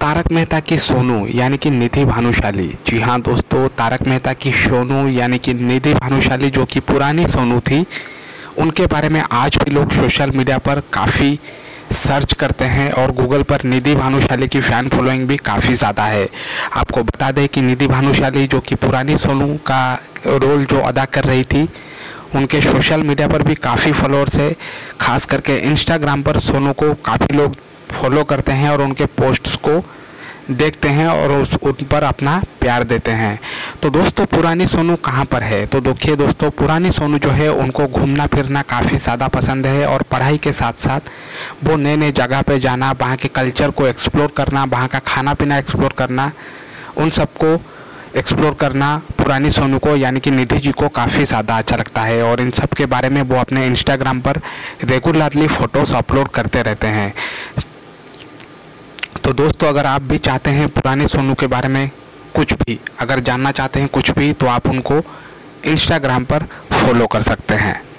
तारक मेहता की सोनू यानी कि निधि भानुशाली, जी हाँ दोस्तों, तारक मेहता की सोनू यानी कि निधि भानुशाली जो कि पुरानी सोनू थी, उनके बारे में आज भी लोग सोशल मीडिया पर काफ़ी सर्च करते हैं और गूगल पर निधि भानुशाली की फ़ैन फॉलोइंग भी काफ़ी ज़्यादा है। आपको बता दें कि निधि भानुशाली जो कि पुरानी सोनू का रोल जो अदा कर रही थी, उनके सोशल मीडिया पर भी काफ़ी फॉलोअर्स है। ख़ास करके इंस्टाग्राम पर सोनू को काफ़ी लोग फॉलो करते हैं और उनके पोस्ट्स को देखते हैं और उन पर अपना प्यार देते हैं। तो दोस्तों, पुरानी सोनू कहाँ पर है? तो देखिए दोस्तों, पुरानी सोनू जो है उनको घूमना फिरना काफ़ी ज़्यादा पसंद है और पढ़ाई के साथ साथ वो नए नए जगह पे जाना, वहाँ के कल्चर को एक्सप्लोर करना, वहाँ का खाना पीना एक्सप्लोर करना, उन सबको एक्सप्लोर करना पुरानी सोनू को यानी कि निधि जी को काफ़ी ज़्यादा अच्छा लगता है और इन सब के बारे में वो अपने इंस्टाग्राम पर रेगुलरली फ़ोटोज़ अपलोड करते रहते हैं। तो दोस्तों, अगर आप भी चाहते हैं पुराने सोनू के बारे में कुछ भी अगर जानना चाहते हैं कुछ भी, तो आप उनको इंस्टाग्राम पर फॉलो कर सकते हैं।